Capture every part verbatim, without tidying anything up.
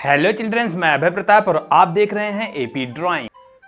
Hello children's, मैं अभय प्रताप और आप देख रहे हैं एपी ड्राइंग।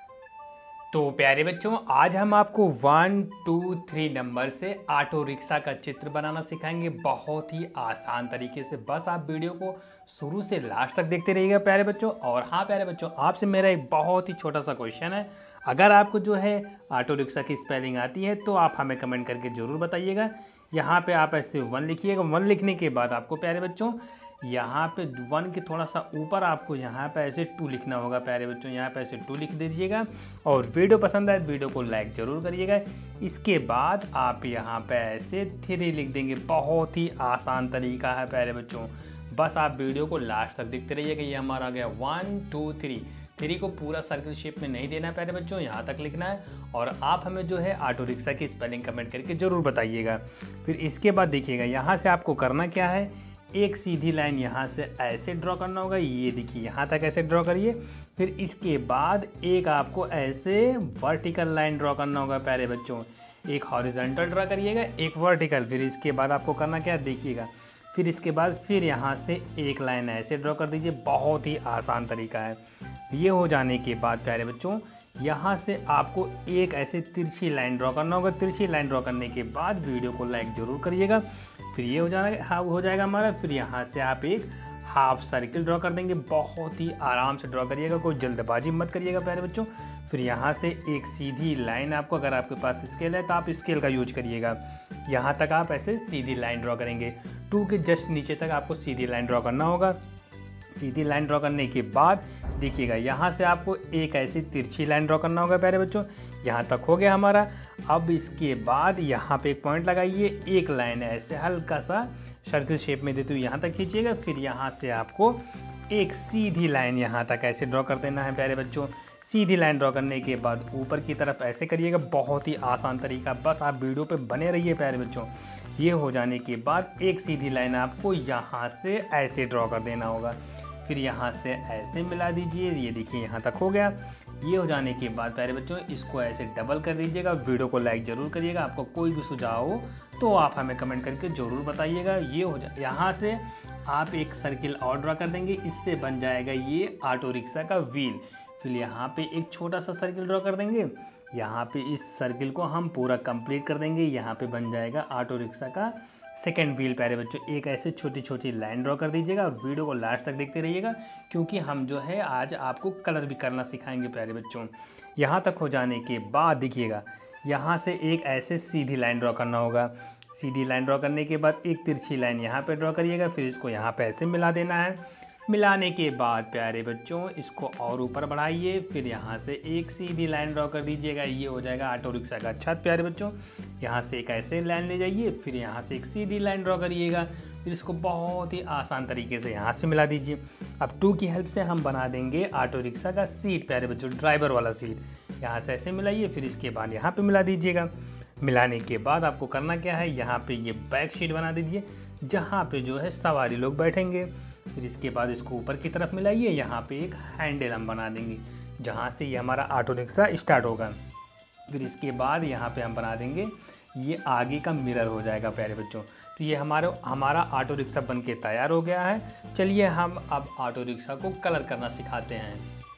तो प्यारे बच्चों, आज हम आपको वन टू थ्री नंबर से ऑटो रिक्शा का चित्र बनाना सिखाएंगे बहुत ही आसान तरीके से। बस आप वीडियो को शुरू से लास्ट तक देखते रहिएगा प्यारे बच्चों। और हाँ प्यारे बच्चों, आपसे मेरा एक बहुत ही छोटा सा क्वेश्चन है। अगर आपको जो है ऑटो रिक्शा की स्पेलिंग आती है तो आप हमें कमेंट करके ज़रूर बताइएगा। यहाँ पे आप ऐसे वन लिखिएगा। वन लिखने के बाद आपको प्यारे बच्चों यहाँ पे वन के थोड़ा सा ऊपर आपको यहाँ पे ऐसे टू लिखना होगा प्यारे बच्चों। यहाँ पे ऐसे टू लिख दीजिएगा और वीडियो पसंद आए वीडियो को लाइक ज़रूर करिएगा। इसके बाद आप यहाँ पे ऐसे थ्री लिख देंगे। बहुत ही आसान तरीका है प्यारे बच्चों, बस आप वीडियो को लास्ट तक देखते रहिएगा। ये हमारा आ गया वन टू थ्री। थ्री को पूरा सर्कल शेप में नहीं देना है प्यारे बच्चों, यहाँ तक लिखना है। और आप हमें जो है ऑटो रिक्शा की स्पेलिंग कमेंट करके ज़रूर बताइएगा। फिर इसके बाद देखिएगा, यहाँ से आपको करना क्या है, एक सीधी लाइन यहाँ से ऐसे ड्रॉ करना होगा। ये देखिए यहाँ तक ऐसे ड्रॉ करिए। फिर इसके बाद एक आपको ऐसे वर्टिकल लाइन ड्रॉ करना होगा प्यारे बच्चों। एक हॉरिजॉन्टल ड्रॉ करिएगा, एक वर्टिकल। फिर इसके बाद आपको करना क्या देखिएगा, फिर इसके बाद फिर यहाँ से एक लाइन ऐसे ड्रॉ कर दीजिए। बहुत ही आसान तरीका है। ये हो जाने के बाद प्यारे बच्चों यहाँ से आपको एक ऐसे तिरछी लाइन ड्रॉ करना होगा। तिरछी लाइन ड्रॉ करने के बाद वीडियो को लाइक ज़रूर करिएगा। फिर ये हो जाएगा हाँ हो जाएगा हमारा। फिर यहाँ से आप एक हाफ सर्किल ड्रॉ कर देंगे। बहुत ही आराम से ड्रॉ करिएगा, कोई जल्दबाजी मत करिएगा प्यारे बच्चों। फिर यहाँ से एक सीधी लाइन आपको, अगर आपके पास स्केल है तो आप स्केल का यूज करिएगा। यहाँ तक आप ऐसे सीधी लाइन ड्रॉ करेंगे। टू के जस्ट नीचे तक आपको सीधी लाइन ड्रॉ करना होगा। सीधी लाइन ड्रॉ करने के बाद देखिएगा यहाँ से आपको एक ऐसी तिरछी लाइन ड्रॉ करना होगा प्यारे बच्चों। यहाँ तक हो गया हमारा। अब इसके बाद यहाँ पे एक पॉइंट लगाइए, एक लाइन ऐसे हल्का सा सर्कल शेप में देते हुए यहाँ तक खींचिएगा। फिर यहाँ से आपको एक सीधी लाइन यहाँ तक ऐसे ड्रॉ कर देना है प्यारे बच्चों। सीधी लाइन ड्रॉ करने के बाद ऊपर की तरफ ऐसे करिएगा। बहुत ही आसान तरीका, बस आप वीडियो पे बने रहिए प्यारे बच्चों। ये हो जाने के बाद एक सीधी लाइन आपको यहाँ से ऐसे ड्रॉ कर देना होगा। फिर यहाँ से ऐसे मिला दीजिए। ये देखिए यहाँ तक हो गया। ये हो जाने के बाद प्यारे बच्चों इसको ऐसे डबल कर दीजिएगा। वीडियो को लाइक ज़रूर करिएगा। आपको कोई भी सुझाव हो तो आप हमें कमेंट करके ज़रूर बताइएगा। ये हो जा यहाँ से आप एक सर्किल और ड्रा कर देंगे। इससे बन जाएगा ये ऑटो रिक्शा का व्हील। फिर यहाँ पे एक छोटा सा सर्किल ड्रॉ कर देंगे। यहाँ पे इस सर्किल को हम पूरा कंप्लीट कर देंगे। यहाँ पे बन जाएगा ऑटो रिक्शा का सेकेंड व्हील प्यारे बच्चों। एक ऐसे छोटी छोटी लाइन ड्रॉ कर दीजिएगा और वीडियो को लास्ट तक देखते रहिएगा, क्योंकि हम जो है आज आपको कलर भी करना सिखाएंगे प्यारे बच्चों। यहाँ तक हो जाने के बाद देखिएगा यहाँ से एक ऐसे सीधी लाइन ड्रॉ करना होगा। सीधी लाइन ड्रॉ करने के बाद एक तिरछी लाइन यहाँ पे ड्रॉ करिएगा। फिर इसको यहाँ पे ऐसे मिला देना है। मिलाने के बाद प्यारे बच्चों इसको और ऊपर बढ़ाइए। फिर यहाँ से एक सीधी लाइन ड्रॉ कर दीजिएगा। ये हो जाएगा ऑटो रिक्शा का छत प्यारे बच्चों। यहाँ से एक ऐसे लाइन ले जाइए। फिर यहाँ से एक सीधी लाइन ड्रॉ करिएगा। फिर इसको बहुत ही आसान तरीके से यहाँ से मिला दीजिए। अब टू की हेल्प से हम बना देंगे ऑटो रिक्शा का सीट प्यारे बच्चों, ड्राइवर वाला सीट। यहाँ से ऐसे मिलाइए। फिर इसके बाद यहाँ पर मिला दीजिएगा। मिलाने के बाद आपको करना क्या है, यहाँ पर ये बैक सीट बना दीजिए जहाँ पर जो है सवारी लोग बैठेंगे। फिर इसके बाद इसको ऊपर की तरफ मिलाइए। यहाँ पे एक हैंडल हम बना देंगे जहाँ से ये हमारा ऑटो रिक्शा स्टार्ट होगा। फिर इसके बाद यहाँ पे हम बना देंगे ये आगे का मिरर हो जाएगा प्यारे बच्चों। तो ये हमारा हमारा ऑटो रिक्शा बन के तैयार हो गया है। चलिए हम अब ऑटो रिक्शा को कलर करना सिखाते हैं।